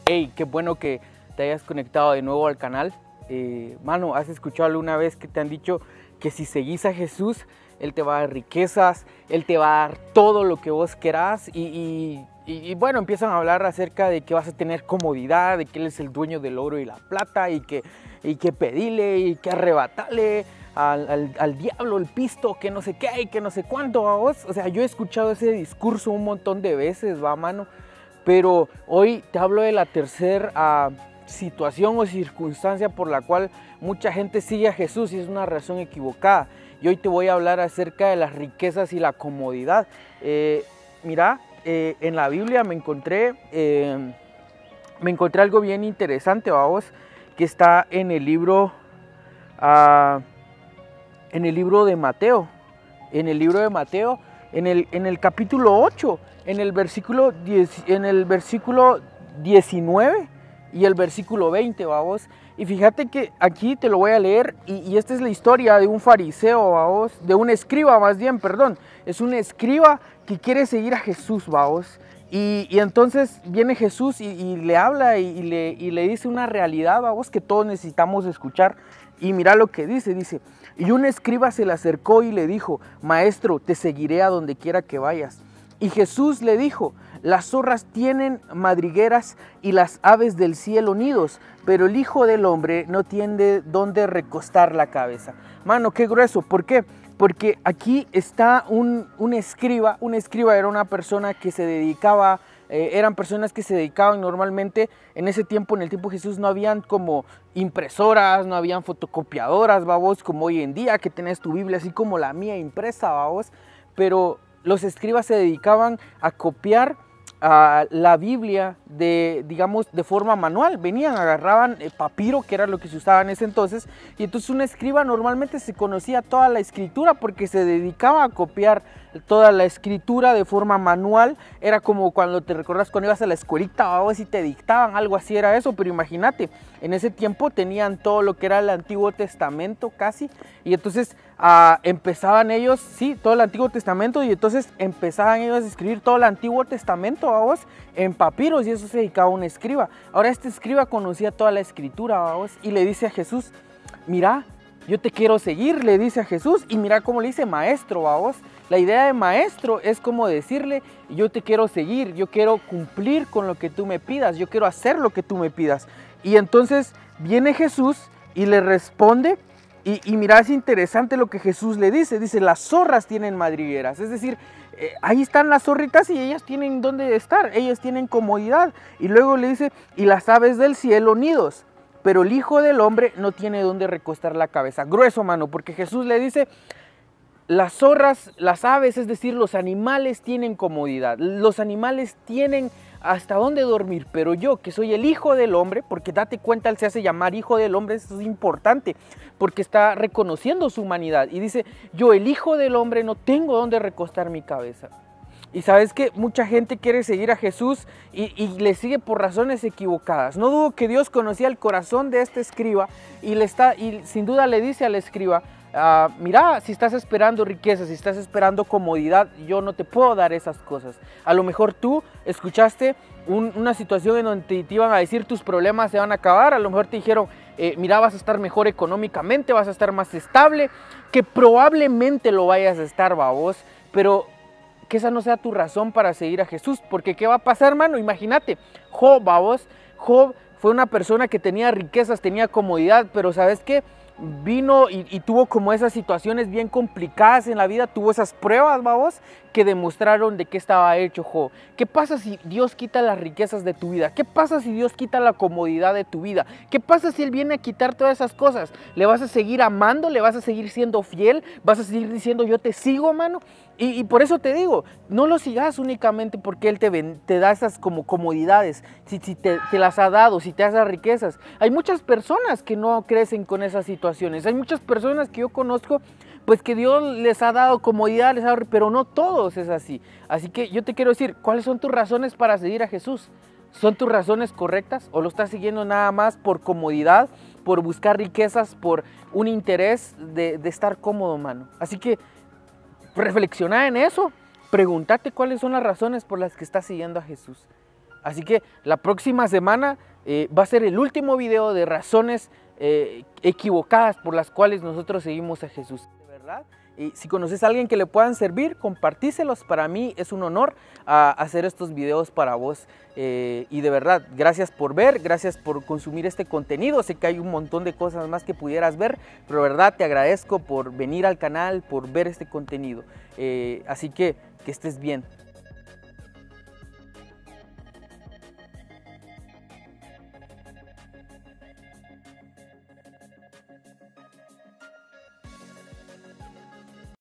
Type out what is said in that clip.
Hey, qué bueno que te hayas conectado de nuevo al canal. Mano, ¿has escuchado alguna vez que te han dicho que si seguís a Jesús, Él te va a dar riquezas, Él te va a dar todo lo que vos querás? Y bueno, empiezan a hablar acerca de que vas a tener comodidad, de que Él es el dueño del oro y la plata, y que pedile, y que arrebatale al diablo el pisto, que no sé qué, y que no sé cuánto, vos. O sea, yo he escuchado ese discurso un montón de veces, va, mano. Pero hoy te hablo de la tercera situación o circunstancia por la cual mucha gente sigue a Jesús y es una razón equivocada. Y hoy te voy a hablar acerca de las riquezas y la comodidad. Mira, en la Biblia me encontré algo bien interesante, vamos, que está en el libro de Mateo. En el libro de Mateo, en el capítulo 8, en el versículo 19 y el versículo 20, vamos. Y fíjate que aquí te lo voy a leer, y esta es la historia de un fariseo, vamos, de un escriba más bien, perdón. Es un escriba que quiere seguir a Jesús, vamos. Y entonces viene Jesús y le habla y le dice una realidad, vamos, que todos necesitamos escuchar. Y mira lo que dice, y un escriba se le acercó y le dijo: Maestro, te seguiré a donde quiera que vayas. Y Jesús le dijo: las zorras tienen madrigueras y las aves del cielo nidos, pero el Hijo del Hombre no tiene dónde recostar la cabeza. Mano, qué grueso. ¿Por qué? Porque aquí está un escriba. Un escriba era una persona que se dedicaba, eran personas que se dedicaban normalmente en ese tiempo. En el tiempo de Jesús no habían como impresoras, no habían fotocopiadoras, babos, como hoy en día que tenés tu Biblia así como la mía impresa, babos. Pero los escribas se dedicaban a copiar la Biblia de forma manual. Agarraban papiro, que era lo que se usaba en ese entonces, y entonces un escriba normalmente se conocía toda la escritura porque se dedicaba a copiar toda la escritura de forma manual. Era como cuando te recordás cuando ibas a la escuelita, o si te dictaban, algo así era eso. Pero imagínate, en ese tiempo tenían todo lo que era el Antiguo Testamento casi, y entonces empezaban ellos, sí, todo el Antiguo Testamento, y entonces empezaban ellos a escribir todo el Antiguo Testamento, vamos, en papiros, y eso se dedicaba a un escriba. Ahora este escriba conocía toda la escritura, vamos, y le dice a Jesús: mira, yo te quiero seguir, le dice a Jesús, y mira cómo le dice maestro, vamos. La idea de maestro es como decirle: yo te quiero seguir, yo quiero cumplir con lo que tú me pidas, yo quiero hacer lo que tú me pidas. Y entonces viene Jesús y le responde. Y mira, es interesante lo que Jesús le dice. Dice: las zorras tienen madrigueras. Es decir, ahí están las zorritas y ellas tienen dónde estar. Ellas tienen comodidad. Y luego le dice: y las aves del cielo nidos. Pero el Hijo del Hombre no tiene dónde recostar la cabeza. Grueso, mano, porque Jesús le dice: las zorras, las aves, es decir, los animales tienen comodidad. Los animales tienen hasta dónde dormir, pero yo, que soy el Hijo del Hombre, porque date cuenta, Él se hace llamar Hijo del Hombre, eso es importante, porque está reconociendo su humanidad. Y dice: yo, el Hijo del Hombre, no tengo dónde recostar mi cabeza. Y sabes que mucha gente quiere seguir a Jesús y le sigue por razones equivocadas. No dudo que Dios conocía el corazón de este escriba y sin duda le dice al escriba: mira, si estás esperando riquezas, si estás esperando comodidad, yo no te puedo dar esas cosas. A lo mejor tú escuchaste una situación en donde te iban a decir: tus problemas se van a acabar. A lo mejor te dijeron: mira, vas a estar mejor económicamente, vas a estar más estable, que probablemente lo vayas a estar, babos, pero que esa no sea tu razón para seguir a Jesús. Porque ¿qué va a pasar, hermano? Imagínate, Job, babos. Job fue una persona que tenía riquezas, tenía comodidad, pero ¿sabes qué? Vino y tuvo como esas situaciones bien complicadas en la vida, tuvo esas pruebas, babos, que demostraron de qué estaba hecho Job. ¿Qué pasa si Dios quita las riquezas de tu vida? ¿Qué pasa si Dios quita la comodidad de tu vida? ¿Qué pasa si Él viene a quitar todas esas cosas? ¿Le vas a seguir amando? ¿Le vas a seguir siendo fiel? ¿Vas a seguir diciendo: yo te sigo, mano? Y por eso te digo, no lo sigas únicamente porque Él te da esas como comodidades, si te las ha dado, si te hace riquezas. Hay muchas personas que no crecen con esas situaciones. Hay muchas personas que yo conozco, pues que Dios les ha dado comodidad, pero no todos es así. Así que yo te quiero decir, ¿cuáles son tus razones para seguir a Jesús? ¿Son tus razones correctas o lo estás siguiendo nada más por comodidad, por buscar riquezas, por un interés de estar cómodo, mano? Así que reflexiona en eso, pregúntate cuáles son las razones por las que estás siguiendo a Jesús. Así que la próxima semana va a ser el último video de razones equivocadas por las cuales nosotros seguimos a Jesús. De verdad, si conoces a alguien que le puedan servir, compartíselos. Para mí es un honor hacer estos videos para vos. Y de verdad, gracias por ver, gracias por consumir este contenido. Sé que hay un montón de cosas más que pudieras ver, pero de verdad te agradezco por venir al canal, por ver este contenido. Así que estés bien.